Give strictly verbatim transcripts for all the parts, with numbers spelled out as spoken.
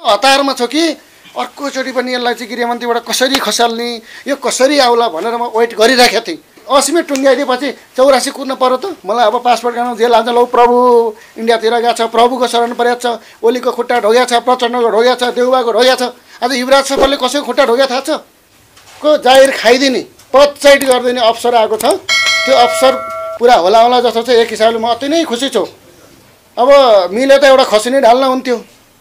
हतारमा छ कि अर्कोचोटि पनि यसलाई चाहिँ गृहमन्त्रीबाट कसरी खसाल्ने, यो कसरी आउला भनेर म वेट गरिराखेको थिएँ। असीमै टुङ्ग्याइदिएपछि चौरासी कुद्न पर्यो त। मलाई अब पासपोर्ट गर्न जेल हाल्छ, लौ प्रभु इन्डियातिर गएको छ, प्रभुको शरण परेको छ, ओलीको खुट्टा ढोगेको छ, प्रचण्डको ढोगेको छ, देउबाको ढोगेको छ। आज युवराज सफलले कसैको खुट्टा ढोगेको थाहा छ? को जाहिर खाइदिने पदचाहित गरिदिने अवसर आएको छ। त्यो अवसर पुरा होला होला जस्तो चाहिँ एक हिसाबले म अति नै खुसी छु। अब मिले त एउटा खसी नै ढाल्न हुन्थ्यो,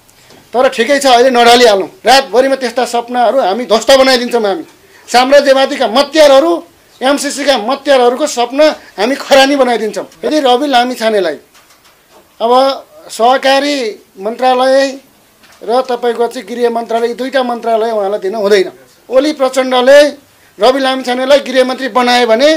तर ठिकै छ अहिले नढालिहालौँ। रातभरिमा त्यस्ता सपनाहरू हामी ध्वस्त बनाइदिन्छौँ। हामी साम्राज्यवादीका मत्यारहरू, एमसिसीका मत्यारहरूको सपना हामी खरानी बनाइदिन्छौँ। यदि रवि लामिछानेलाई अब सहकारी मन्त्रालय र तपाईँको चाहिँ गृह मन्त्रालय दुईवटा मन्त्रालय उहाँलाई दिन हुँदैन। ओली प्रचण्डले रवि लामिछानेलाई गृहमन्त्री बनायो भने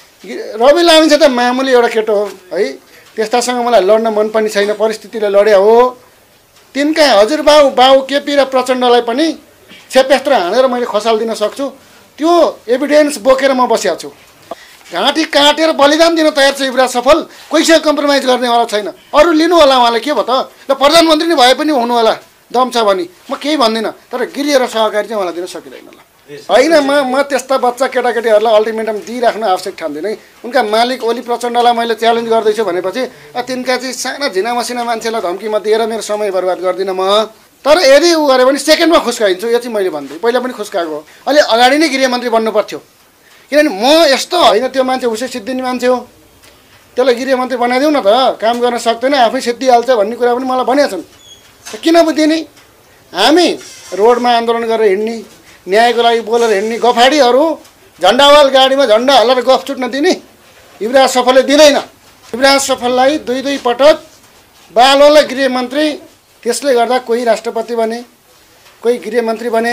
रवि लामिछाने त मामुली एउटा केटो हो है, त्यस्तासँग मलाई लड्न मन पनि छैन, परिस्थितिले लड्या हो। तिनका हजुरबाउ बाउ केपी र प्रचण्डलाई पनि छेप्यास्त्र हानेर मैले खसालिदिन सक्छु। त्यो एभिडेन्स बोकेर म बसिएको छु। घाँटी काटेर बलिदान दिन तयार छ युवराज सफल, कोहीसँग कम्प्रोमाइज गर्नेवाला छैन। अरू लिनु होला उहाँले, के भयो त ल प्रधानमन्त्री नै भए पनि हुनु होला दम छ भने, म केही भन्दिनँ। तर गृह र सहकारी चाहिँ उहाँलाई दिन सकिँदैन ल होइन। म म त्यस्ता बच्चा केटाकेटीहरूलाई अल्टिमेटम दिइराख्न आवश्यक ठान्दिनँ। उनका मालिक ओली प्रचण्डलाई मैले च्यालेन्ज गर्दैछु भनेपछि तिनका चाहिँ साना झिना मसिना मान्छेलाई धम्कीमा दिएर मेरो समय बर्बाद गर्दिनँ म। तर यदि उ गऱ्यो भने सेकेन्डमा खुस्काइन्छु, यो चाहिँ मैले भन्दै पहिला पनि खुस्काएको। अलि अगाडि नै गृहमन्त्री बन्नु पर्थ्यो, किनभने म यस्तो होइन त्यो मान्छे उसै सिद्धिने मान्छे हो। त्यसलाई गृहमन्त्री बनाइदेऊ न त, काम गर्न सक्दैन आफै सिद्धिहाल्छ भन्ने कुरा पनि मलाई भनेका छन्। किन बुझिदिने? हामी रोडमा आन्दोलन गरेर हिँड्ने, न्यायको लागि बोलेर हिँड्ने गफाडीहरू झन्डावाल गाडीमा झन्डा हल्लाएर गफ छुट्न दिने युवराज सफलले दिँदैन। युवराज सफललाई दुई दुई पटक बालुवालाई गृहमन्त्री, त्यसले गर्दा कोही राष्ट्रपति बने, कोही गृहमन्त्री बने,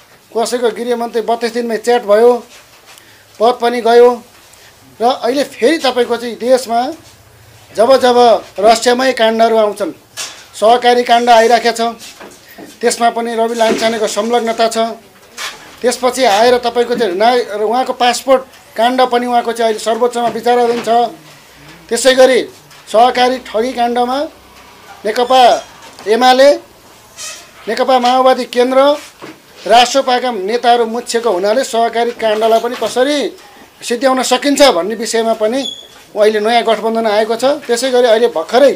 कसैको गृहमन्त्री बत्तिस दिनमै च्याट भयो, पद पनि गयो। र अहिले फेरि तपाईँको चाहिँ देशमा जब जब रहस्यमय काण्डहरू आउँछन्, सहकारी काण्ड आइराखेको छ, त्यसमा पनि रवि लामिछानेको संलग्नता छ। त्यसपछि आएर तपाईँको चाहिँ ना उहाँको पासपोर्ट काण्ड पनि उहाँको चाहिँ अहिले सर्वोच्चमा विचाराधीन छ। त्यसै गरी सहकारी ठगी काण्डमा नेकपा एमाले, नेकपा माओवादी केन्द्र, राष्ट्रपाका नेताहरू मुछेको हुनाले सहकारी काण्डलाई पनि कसरी सिद्ध्याउन सकिन्छ भन्ने विषयमा पनि अहिले नयाँ गठबन्धन आएको छ। त्यसै गरी अहिले भर्खरै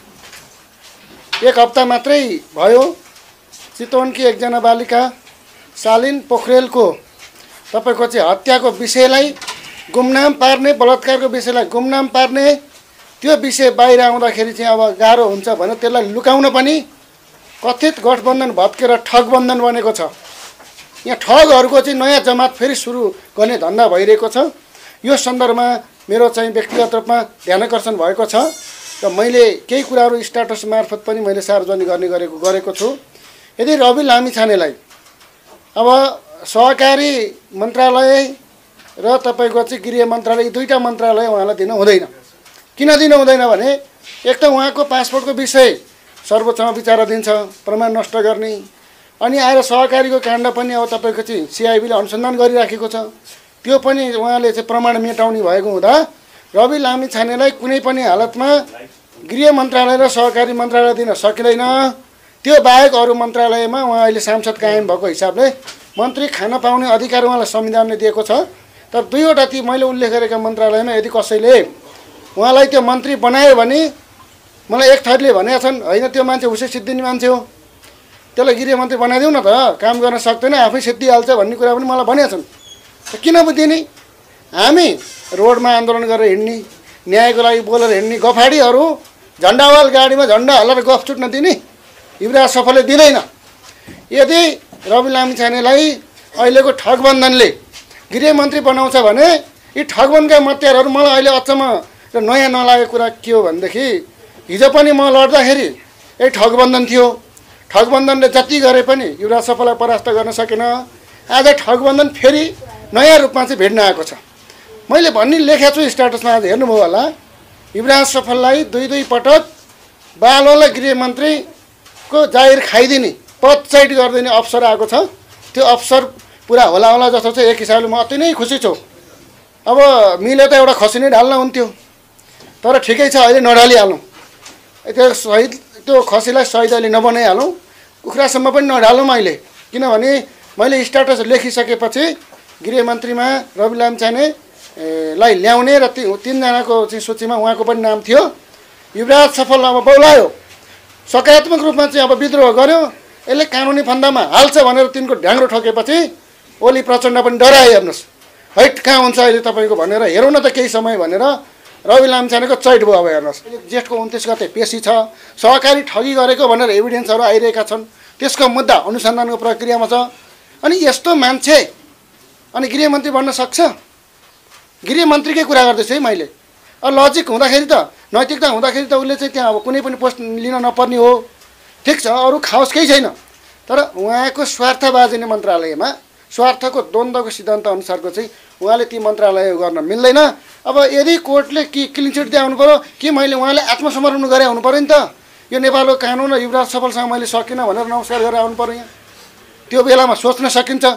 एक हप्ता मात्रै भयो चितवनकी एकजना बालिका शालिन पोखरेलको तपाईँको चाहिँ हत्याको विषयलाई गुमनाम पार्ने, बलात्कारको विषयलाई गुमनाम पार्ने, त्यो विषय बाहिर आउँदाखेरि चाहिँ अब गाह्रो हुन्छ भने त्यसलाई लुकाउन पनि कथित गठबन्धन भत्केर ठगबन्धन बनेको छ। यहाँ ठगहरूको चाहिँ नयाँ जमात फेरि सुरु गर्ने धन्दा भइरहेको छ। यो सन्दर्भमा मेरो चाहिँ व्यक्तिगत रूपमा ध्यानाकर्षण भएको छ र मैले केही कुराहरू स्ट्याटस मार्फत पनि मैले सार्वजनिक गर्ने गरेको गरेको छु। यदि रवि लामिछानेलाई अब सहकारी मन्त्रालय र तपाईँको चाहिँ गृह मन्त्रालय दुईवटा मन्त्रालय उहाँलाई दिन हुँदैन। किन दिन हुँदैन भने एक त उहाँको पासपोर्टको विषय सर्वोच्चमा विचाराधीन छ, प्रमाण नष्ट गर्ने, अनि आएर सहकारीको काण्ड पनि अब तपाईँको चाहिँ सिआइबीले अनुसन्धान गरिराखेको छ, त्यो पनि उहाँले चाहिँ प्रमाण मेटाउने भएको हुँदा रवि लामिछानेलाई कुनै पनि हालतमा गृह मन्त्रालय र सहकारी मन्त्रालय दिन सकिँदैन। त्यो बाहेक अरू मन्त्रालयमा उहाँ अहिले सांसद कायम भएको हिसाबले मन्त्री खान पाउने अधिकार उहाँलाई संविधानले दिएको छ। तर दुईवटा ती मैले उल्लेख गरेका मन्त्रालयमा यदि कसैले उहाँलाई त्यो मन्त्री बनायो भने मलाई एक थरीले भनेका छन्, होइन त्यो मान्छे उसै सिद्धिने मान्छे हो, त्यसलाई गृहमन्त्री बनाइदेऊ न त, काम गर्न सक्दैन आफै सिद्धिहाल्छ भन्ने कुरा पनि मलाई भनेका छन्। किन बुझिदिने? हामी रोडमा आन्दोलन गरेर हिँड्ने, न्यायको लागि बोलेर हिँड्ने गफाडीहरू झन्डावाल गाडीमा झन्डा हल्लाएर गफ छुट्न दिने युवराज सफलले दिँदैन। यदि रवि लामिछानेलाई अहिलेको ठगबन्धनले गृहमन्त्री बनाउँछ भने यी ठगबन्धनका मत्यारहरू मलाई अहिले अचम्म र नयाँ नलागेको कुरा के हो भनेदेखि हिजो पनि म लड्दाखेरि यही ठगबन्धन थियो, ठगबन्धनले जति गरे पनि युवराज सफललाई परास्त गर्न सकेन। आज ठगबन्धन फेरि नयाँ रूपमा चाहिँ भेट्न आएको छ। मैले भन्ने लेखेको छु स्ट्याटसमा, आज हेर्नुभयो होला, युवराज सफललाई दुई दुई पटक बालुवालाई गृहमन्त्रीको जाहिर खाइदिने पदचाहित गरिदिने अवसर आएको छ। त्यो अवसर पुरा होला होला जस्तो चाहिँ एक हिसाबले म अति नै खुसी छु। अब मिले त एउटा खसी नै ढाल्न हुन्थ्यो, तर ठिकै छ अहिले नढालिहालौँ। त्यो शहीद त्यो खसीलाई शहीद अहिले नबनाइहालौँ। कुखुरासम्म पनि नढालौँ अहिले, किनभने मैले स्ट्याटस लेखिसकेपछि गृहमन्त्रीमा रवि लामिछाने लाई ल्याउने र ती तिनजनाको चाहिँ सूचीमा उहाँको पनि नाम थियो। युवराज सफल अब बौलायो, सकारात्मक रूपमा चाहिँ अब विद्रोह गर्यो, यसले कानुनी फन्दामा हाल्छ भनेर तिनको ढ्याङ्ग्रो ठोकेपछि ओली प्रचण्ड पनि डराए। हेर्नुहोस् हैट कहाँ हुन्छ अहिले तपाईँको भनेर हेरौँ न त केही समय भनेर रवि लामिछानेको चैट भयो। अब हेर्नुहोस् जेठको उन्तिस गते पेशी छ, सहकारी ठगी गरेको भनेर एभिडेन्सहरू आइरहेका छन्, त्यसको मुद्दा अनुसन्धानको प्रक्रियामा छ। अनि यस्तो मान्छे अनि गृहमन्त्री बन्न सक्छ? गृहमन्त्रीकै कुरा गर्दैछु है मैले। अब लजिक हुँदाखेरि त नैतिकता हुँदाखेरि त उसले चाहिँ त्यहाँ अब कुनै पनि पोस्ट लिन नपर्ने हो, ठिक छ, अरू खाओस् केही छैन। तर उहाँको स्वार्थबाजिने मन्त्रालयमा स्वार्थको द्वन्द्वको सिद्धान्त अनुसारको चाहिँ उहाँले ती मन्त्रालय गर्न मिल्दैन। अब यदि कोर्टले कि क्लिन चिट दिए आउनु पऱ्यो कि मैले उहाँले आत्मसमर्पण गरे आउनु पऱ्यो नि त। यो नेपालको कानुन र युवराज सफलसँग मैले सकिनँ भनेर नमस्कार गरेर आउनु पऱ्यो यहाँ, त्यो बेलामा सोच्न सकिन्छ।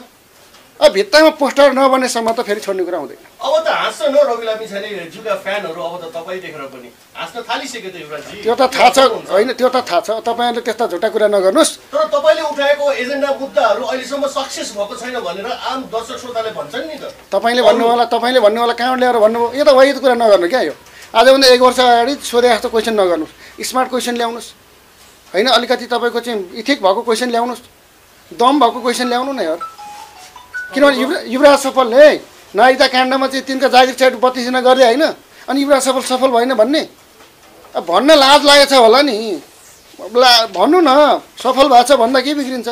अब भित्तामा पोस्टर नबनेसम्म त फेरि छोड्ने कुरा हुँदैन। अब त हाँस्छ न रवि लामिछाने जुका फ्यानहरू, अब त तपाईँ देखेर पनि हाँस्न थालिसक्यो त युवराजजी। त्यो त थाहा छ होइन, त्यो त थाहा छ, तपाईँहरूले त्यस्ता झुटा कुरा नगर्नुहोस्। तर तपाईँले उठाएको एजेन्डा मुद्दाहरू अहिलेसम्म सक्सेस भएको छैन भनेर आम दर्शक श्रोताले भन्छन् नि त। तपाईँले भन्नु होला तपाईँले भन्नु होला कहाँ ल्याएर भन्नुभयो, यो त वही कुरा नगर्नु क्या। यो आजभन्दा एक वर्ष अगाडि सोधे जस्तो क्वेसन नगर्नुहोस्, स्मार्ट क्वेसन ल्याउनुहोस् होइन, अलिकति तपाईँको चाहिँ इथिक भएको क्वेसन ल्याउनुहोस्, दम भएको क्वेसन ल्याउनु न यार। किनभने युवराज युवराज सफलले नागरिकता काण्डमा चाहिँ तिनका जागिर चाइट बत्तिसना गर्दै होइन, अनि युवराज सफल सफल भएन भन्ने अब भन्न लाज लागेको छ होला नि। ला भन्नु न, सफल भएको छ भन्दा के बिग्रिन्छ?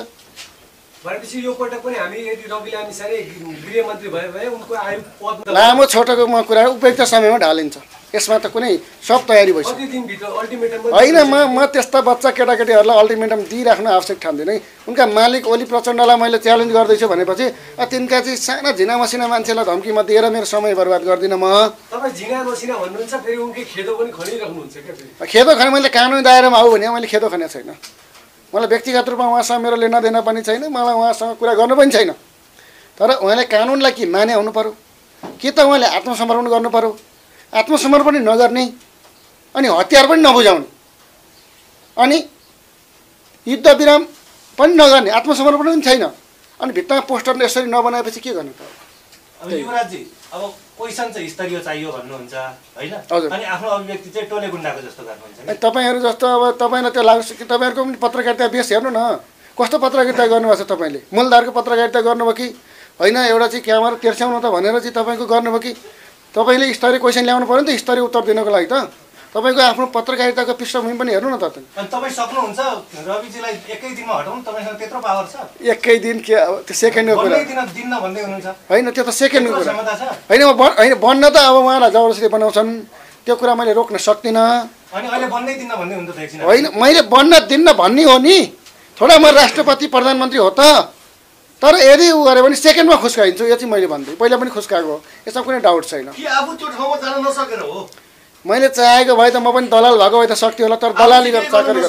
भनेपछि यो पटक पनि हामी यदि रवि लामिछाने गृहमन्त्री भए भए उनको आयु पद लामो छोटोको म कुरा उपयुक्त समयमा ढालिन्छ, यसमा त कुनै सब तयारी भइसक्यो होइन। म म त्यस्ता बच्चा केटाकेटीहरूलाई अल्टिमेटम दिइराख्न आवश्यक ठान्दिनँ है। उनका मालिक ओली प्रचण्डलाई मैले च्यालेन्ज गर्दैछु भनेपछि तिनका चाहिँ साना झिना मसिना मान्छेलाई धम्कीमा दिएर मेरो समय बर्बाद गर्दिनँ म। तपाईँ झिना मसिना भन्नुहुन्छ, फेरि उनकै खेदो पनि खनिराख्नुहुन्छ क्या? खेदो खने मैले कानुनी दायरामा आऊ भने मैले खेदो खनेको छैन। मलाई व्यक्तिगत रूपमा उहाँसँग मेरो लेना देना पनि छैन, मलाई उहाँसँग कुरा गर्नु पनि छैन। तर उहाँले कानुनलाई कि माने हुनु पऱ्यो कि त उहाँले आत्मसमर्पण गर्नु पऱ्यो, आत्मसमर्पण नगर्ने अनि हतियार पनि नबुझाउने अनि युद्ध विराम पनि नगर्ने, आत्मसमर्पण पनि छैन, अनि भित्तामा पोस्टर यसरी नबनाएपछि के गर्नु पर्यो? अब युवराजजी अब क्वेसन चाहिँ स्तरीय चाहियो भन्नुहुन्छ होइन, अनि आफ्नो अभिव्यक्ति चाहिँ टोले गुन्डाको जस्तो गर्नुहुन्छ। तपाईँहरू जस्तो अब तपाईँलाई त्यो लाग्छ कि तपाईँहरूको पनि पत्रकारिता बेस हेर्नु न, कस्तो पत्रकारिता गर्नुभएको छ तपाईँले? मूलधारको पत्रकारिता गर्नुभयो कि होइन, एउटा चाहिँ क्यामेरा तेर्स्याउनु त भनेर चाहिँ तपाईँको गर्नुभयो कि तपाईँले स्तरीय क्वेसन ल्याउनु पऱ्यो नि त स्तरीय उत्तर दिनको लागि त। तपाईँको आफ्नो पत्रकारिताको पृष्ठभूमि पनि हेर्नु न त। अनि तपाईँ सक्नुहुन्छ रविजीलाई एकै दिनमा हटाउनु? तपाईँसँग त्यत्रो पावर छ? एकै दिन के अब त्यो सेकेन्डको कुरा दिन भन्दै हुनुहुन्छ होइन, त्यो त सेकेन्डको कुरा होइन। होइन बन्न त अब उहाँलाई जबरजस्ती बनाउँछन्, त्यो कुरा मैले रोक्न सक्दिनँ। अनि अहिले बन्दै दिन्न भन्दै हुन्छ त एकछिन? होइन, मैले बन्न दिन्न भन्ने हो नि, थोडा म राष्ट्रपति प्रधानमन्त्री हो त। तर यदि उ गऱ्यो भने सेकेन्डमा खुस्काइदिन्छु, यो चाहिँ मैले भन्दै पहिला पनि खुस्काएको हो, यसमा कुनै डाउट छैन। आफू त्यो ठाउँमा जान नसकेर हो? मैले चाहेको भए त म पनि दलाल भएको भए त सक्थेँ होला, तर दलाली गरेर चाकरी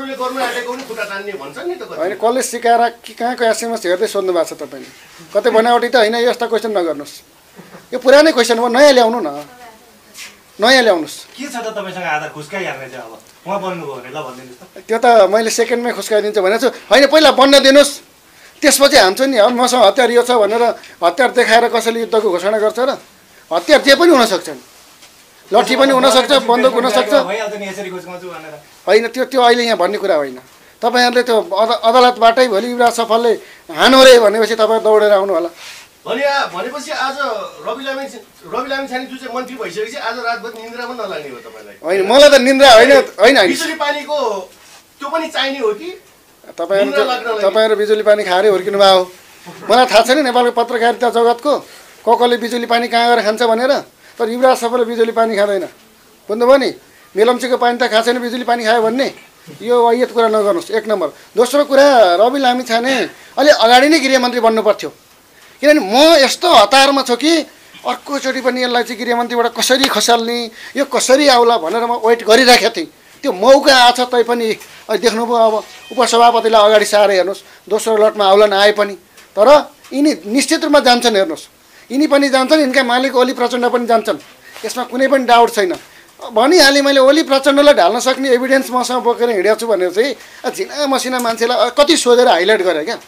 होइन। कसले सिकाएर कि कहाँको एसएमएस हेर्दै सोध्नु भएको छ तपाईँले? कतै बनावटी त होइन, यस्ता क्वेसन नगर्नुहोस्, यो पुरानै क्वेसन हो, नयाँ ल्याउनु न, नयाँ ल्याउनुहोस्। के छ त तपाईँसँग आधार खुस्काइहाल्ने चाहिँ? अब उहाँ बन्नुभयो भने ल भनिदिनुहोस् त। त्यो त मैले सेकेन्डमै खुस्काइदिन्छु भनेको छु होइन, पहिला बन्न दिनुहोस्, त्यसपछि हान्छ नि। अब मसँग हतियार यो छ भनेर हतियार देखाएर कसैले युद्धको घोषणा गर्छ र? हतियार जे पनि हुनसक्छ, लट्ठी पनि हुनसक्छ, बन्दुक हुनसक्छ होइन। त्यो त्यो अहिले यहाँ भन्ने कुरा होइन। तपाईँहरूले त्यो अद अदालतबाटै भोलि युवराज सफलले हानो रे भनेपछि तपाईँ दौडेर आउनु होला। भने भनेपछि आज रवि लामी रवि लामिछाने जुन चाहिँ मन्त्री भइसकेपछि आज रातभर निन्द्रा पनि नलाग्ने हो तपाईँलाई? होइन, मलाई त निन्द्रा होइन होइन बिजुली पानीको त्यो पनि चाहिने हो कि? तपाईँहरू तपाईँहरू बिजुली पानी खाएर हुर्किनु भयो? मलाई थाहा छैन नेपालको पत्रकारिता जगतको को कसले बिजुली पानी कहाँ गएर खान्छ भनेर। तर युवराज सफलले बिजुली पानी खाँदैन, बुझ्नुभयो नि? मेलम्चीको पानी त खाएको छैन, बिजुली पानी खायो भन्ने यो वाहियात कुरा नगर्नुहोस्, एक नम्बर। दोस्रो कुरा, रवि लामिछाने अलि अगाडि नै गृहमन्त्री बन्नु पर्थ्यो, किनभने म यस्तो हतारमा छु कि अर्कोचोटि पनि यसलाई चाहिँ गृहमन्त्रीबाट कसरी खसाल्ने, यो कसरी आउला भनेर म वेट गरिराखेको थिएँ। त्यो मौका आछ तै पनि देख्नुभयो। अब उपसभापतिलाई अगाडि सारेर हेर्नुहोस्, दोस्रो लटमा आउला नआए पनि, तर यिनी निश्चित रूपमा जान्छन्। हेर्नुहोस्, यिनी पनि जान्छन्, यिनका मालिक ओली प्रचण्ड पनि जान्छन्, यसमा कुनै पनि डाउट छैन। भनिहालेँ मैले ओली प्रचण्डलाई ढाल्न सक्ने एभिडेन्स मसँग बोकेर हिँडेको छु भनेर चाहिँ झिना मसिना मान्छेलाई कति सोधेर हाइलाइट गरेँ क्या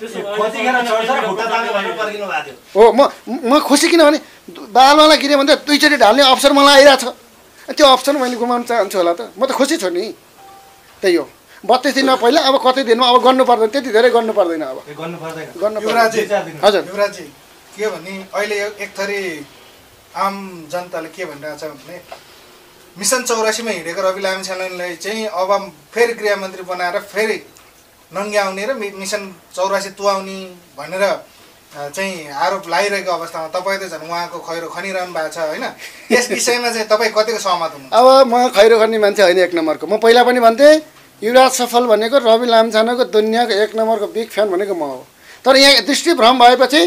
हो। म म खुसी किनभने बालवाला गृहमन्त्री दुईचोटि ढाल्ने अवसर मलाई आइरहेछ, त्यो अवसर मैले गुमाउन चाहन्छु होला त। म त खुसी छु नि। त्यही हो, बत्तिस दिनमा पहिला अब कति दिनमा अब गर्नु पर्दैन, त्यति धेरै गर्नु पर्दैन अब गर्नु पर्दैन। हजुर युवराजी के भने अहिले एक थरी आम जनताले के भनिरहेछ भने मिसन चौरासीमा हिँडेको रवि लामिछानेलाई चाहिँ अब फेरि गृहमन्त्री बनाएर फेरि नङ्ग्याउने र मिसन चौरासी तुवाउने भनेर चाहिँ आरोप लगाइरहेको अवस्थामा तपाईँ त झन् उहाँको खैरो खनिरहनु भएको छ होइन। यस विषयमा चाहिँ तपाईँ कतिको सहमत हुनुहुन्छ? अब म खैरो खन्ने मान्छे होइन एक नम्बरको। म पहिला पनि भन्थेँ युवराज सफल भनेको रवि लामिछानेको दुनियाँको एक नम्बरको बिग फ्यान भनेको म हो। तर यहाँ दृष्टिभ्रम भएपछि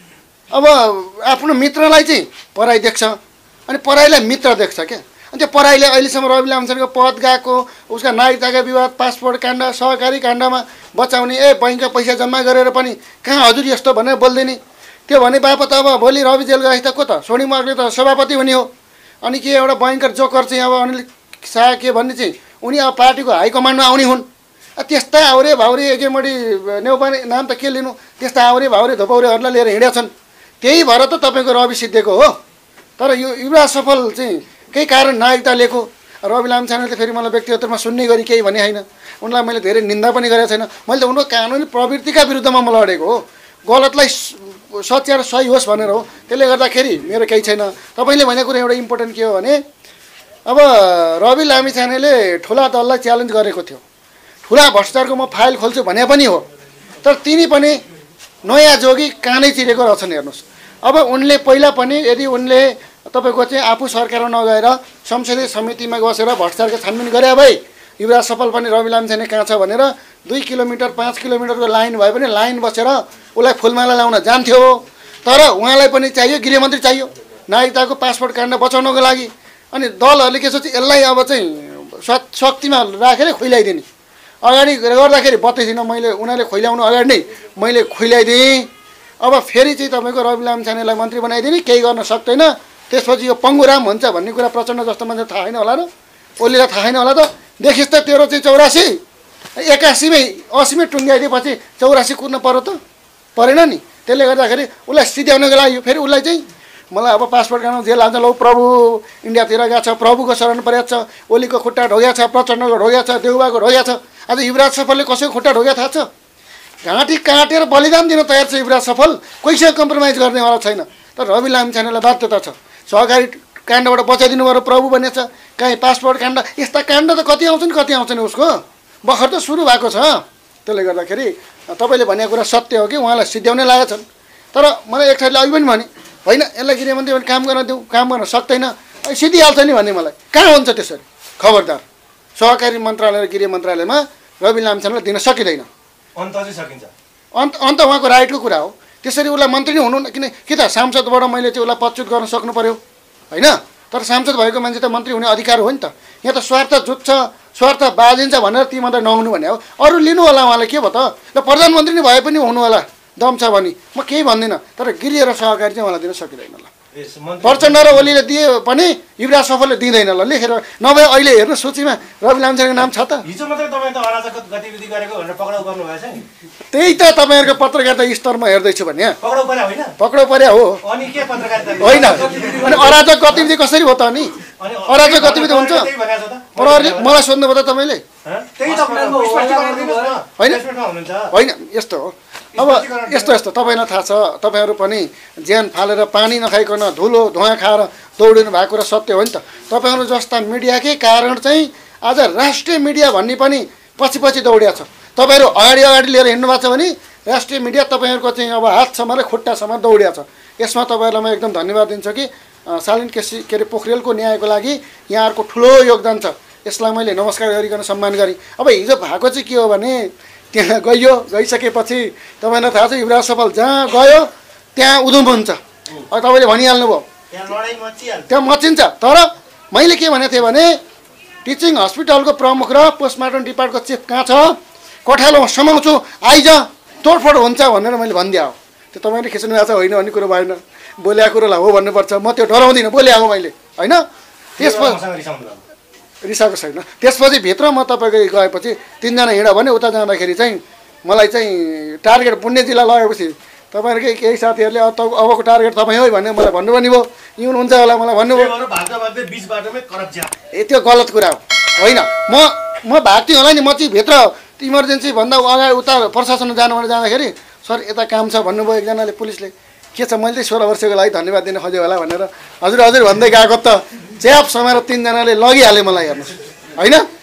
अब आफ्नो मित्रलाई चाहिँ पराई देख्छ अनि पराईलाई मित्र देख्छ क्या। अनि त्यो पराईले अहिलेसम्म रवि लामिछानेको पद गएको, उसका नागरिकताका विवाद, पासपोर्ट काण्ड, सहकारी काण्डमा बचाउने, ए बैङ्कका पैसा जम्मा गरेर पनि कहाँ हजुर यस्तो भनेर बोल्दैन। त्यो भने बापत अब भोलि रवि जेल गएछ त को त? सोनी मगरले त सभापति हुने हो। अनि के एउटा बैङ्कर जोकर चाहिँ अब अनिल शाह के भन्ने चाहिँ उनी अब पार्टीको हाइकमान्डमा आउने हुन्। त्यस्ता हाउरे भाउरे एकेमडी नेउपाने नाम त के लिनु, त्यस्ता हाउरे भाउरे धोपौरेहरूलाई लिएर हिँडेका छन्। त्यही भएर त तपाईँको रवि सिद्धिएको हो। तर यो युवराज सफल चाहिँ केही कारण नागरिकता लिएको। रवि लामिछानेले फेरि मलाई व्यक्तिगत रूपमा सुन्ने गरी केही भने होइन, उनलाई मैले धेरै निन्दा पनि गरेको छैन। मैले त उनको कानुनी प्रवृत्तिका विरुद्धमा म लडेको हो, गलतलाई सत्य र सही होस् भनेर हो। त्यसले गर्दाखेरि मेरो केही छैन। तपाईँले भनेको कुरा एउटा इम्पोर्टेन्ट के हो भने अब रवि लामिछानेले ठुला दललाई च्यालेन्ज गरेको थियो, ठुला भ्रष्टाचारको म फाइल खोल्छु भने पनि हो। तर तिनी पनि नयाँ जोगी कानै चिरेको रहेछन्। हेर्नुहोस् अब उनले पहिला पनि यदि उनले तपाईँको चाहिँ आफू सरकारमा नगएर संसदीय समितिमा बसेर भ्रष्टाचारको छानबिन गरे भए युवराज सफल पनि रवि लामिछाने कहाँ छ भनेर दुई किलोमिटर पाँच किलोमिटरको लाइन भए पनि लाइन बसेर उसलाई फुलमाला लाउन जान्थ्यो। तर उहाँलाई पनि चाहियो, गृहमन्त्री चाहियो नागरिकताको पासपोर्ट काण्ड बचाउनको लागि। अनि दलहरूले के सोच्छ, यसलाई अब चाहिँ शक्तिमा राखेर खुइलाइदिने। अगाडि गर्दाखेरि बत्तिस दिन मैले उनीहरूले खुइलाउनु अगाडि नै मैले खुइलाइदिएँ। अब फेरि चाहिँ तपाईँको रवि लामिछानेलाई मन्त्री बनाइदिने, केही गर्न सक्दैन। त्यसपछि यो पङ्गुराम हुन्छ भन्ने कुरा प्रचण्ड जस्तो मान्छे थाहा छैन होला र, ओलीलाई थाहा छैन होला त। देखिस् त तेरो चाहिँ चौरासी एकासीमै असीमै टुङ्ग्याइदिएपछि चौरासी कुद्न पऱ्यो त, परेन नि। त्यसले गर्दाखेरि उसलाई सिध्याउनको लागि फेरि उसलाई चाहिँ मलाई अब पासपोर्ट गर्न जेल हाल्छ, लौ प्रभु इन्डियातिर गएको छ, प्रभुको शरण परेको छ, ओलीको खुट्टा ढोगेको छ, प्रचण्डको ढोगेको छ, देउबाको ढोगेको छ। आज युवराज सफलले कसैको खुट्टा ढोगेको थाहा छ? घाँटी काटेर बलिदान दिन तयार छ युवराज सफल, कोहीसँग कम्प्रोमाइज गर्नेवाला छैन। तर रवि लामिछानेलाई बाध्यता छ, सहकारी काण्डबाट बचाइदिनु पर्यो प्रभु भनेछ, काहीँ पासपोर्ट काण्ड, यस्ता काण्ड त कति आउँछन् कति आउँछन् उसको भर्खर त सुरु भएको छ। त्यसले गर्दाखेरि तपाईँले भनेको कुरा सत्य हो कि उहाँलाई सिध्याउने लागेका छन्। तर मलाई एक ठाउँले अघि पनि भने होइन यसलाई गृहमन्त्री भने काम गर्न देऊ, काम गर्न सक्दैन, सिधिहाल्छ नि भन्ने। मलाई कहाँ हुन्छ त्यसरी? खबरदार, सहकारी मन्त्रालय र गृह मन्त्रालयमा रवि लामिछानेलाई दिन सकिँदैन। अन्त चाहिँ सकिन्छ, अन्त अन्त उहाँको राइटको कुरा हो। त्यसरी उसलाई मन्त्री नै हुनु, किन कि त सांसदबाट मैले चाहिँ उसलाई पदच्युत गर्न सक्नु पर्यो होइन। तर सांसद भएको मान्छे त मन्त्री हुने अधिकार हो नि त। यहाँ त स्वार्थ जुत्छ, स्वार्थ बाजिन्छ भनेर ती मात्रै नहुनु भने हो। अरू लिनु होला उहाँलाई, के भयो त? ल प्रधानमन्त्री नै भए पनि हुनु होला, दम छ भने म केही भन्दिनँ। तर गृह र सहकारी चाहिँ उहाँलाई दिन सकिँदैन। ल प्रचण्ड र ओलीले दिए पनि युवराज सफलले दिँदैन। ल लेखेर नभए अहिले हेर्नु सूचीमा रवि लामिछानेको नाम छ त। हिजो मात्रै तपाईँ त अराजक गतिविधि गरेको भनेर पक्राउ गर्नु भएछ नि। त्यही त तपाईँहरूको पत्रकारिता स्तरमा हेर्दैछु भने पक्राउ पर्या होइन, पक्राउ पर्या हो। अनि के पत्रकारिता होइन, अनि अराजक गतिविधि कसरी हो त? अनि अराजक गतिविधि हुन्छ प्रहरीले मलाई सोध्नुभयो त तपाईँले? होइन होइन, यस्तो हो। अब यस्तो यस्तो तपाईँलाई थाहा छ, तपाईँहरू पनि ज्यान फालेर पानी नखाइकन धुलो धुवा खाएर दौडिनु भएको कुरा सत्य हो नि त। तपाईँहरू जस्ता मिडियाकै कारण चाहिँ आज राष्ट्रिय मिडिया भन्ने पनि पछि पछि दौडिया छ। तपाईँहरू अगाडि अगाडि लिएर हिँड्नु भएको छ भने राष्ट्रिय मिडिया तपाईँहरूको चाहिँ अब हात समाएर खुट्टा समाएर दौडिया छ। यसमा तपाईँहरूलाई म एकदम धन्यवाद दिन्छु कि शालिन केसी के अरे पोखरेलको न्यायको लागि यहाँहरूको ठुलो योगदान छ। यसलाई मैले नमस्कार गरिकन सम्मान गरेँ। अब हिजो भएको चाहिँ के हो भने त्यहाँ गइयो, गइसकेपछि तपाईँलाई थाहा छ युवराज सफल जहाँ गयो त्यहाँ उधुम हुन्छ। अब तपाईँले भनिहाल्नुभयो त्यहाँ मचिन्छ। तर मैले के भनेको थिएँ भने टिचिङ हस्पिटलको प्रमुख र पोस्टमार्टम डिपार्टको चिफ कहाँ छ, कोठालोमा समाउँछु, आइज, तोडफोड हुन्छ भनेर मैले भनिदिए हो। त्यो तपाईँले खिच्नु भएको छ होइन भन्ने कुरो भएन, बोलेको कुरोलाई हो भन्नुपर्छ। म त्यो डराउँदिनँ, बोलेको मैले होइन। त्यसपछि रिसाएको छैन। त्यसपछि भित्र म तपाईँको गएपछि तिनजना हिँड भने उता जाँदाखेरि चाहिँ मलाई चाहिँ टार्गेट पुण्य जिल्ला लगेपछि तपाईँहरूकै केही साथीहरूले अब अबको टार्गेट तपाईँ हो भने मलाई भन्नु पनि भयो, यी हुन्छ होला मलाई भन्नुभयो। ए त्यो गलत कुरा हो होइन। म म भाग्थेँ होला नि, म चाहिँ भित्र इमर्जेन्सी भन्दा अगाडि उता प्रशासन जानु भनेर जाँदाखेरि सर यता काम छ भन्नुभयो एकजनाले, पुलिसले के छ मैले सोह्र वर्षको लागि धन्यवाद दिन खोज्यो होला भनेर हजुर हजुर भन्दै गएको त च्याप समाएर तिनजनाले लगिहाल्यो मलाई हेर्नुहोस् होइन।